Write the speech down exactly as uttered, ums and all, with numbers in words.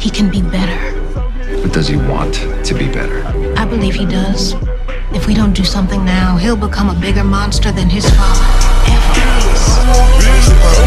he can be better. But does he want to be better? I believe he does. If we don't do something now, he'll become a bigger monster than his father ever was.